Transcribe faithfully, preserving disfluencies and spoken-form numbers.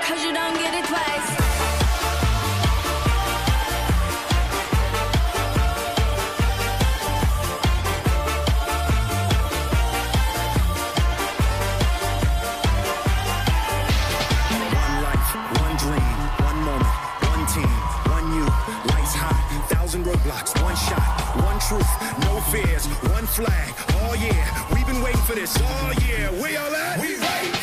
cause you don't get it twice. One life, one dream, one moment, one team, one you, lights high, thousand roadblocks, one shot, one truth, no fears, one flag, oh yeah, we've been waiting for this all year, where y'all at? We right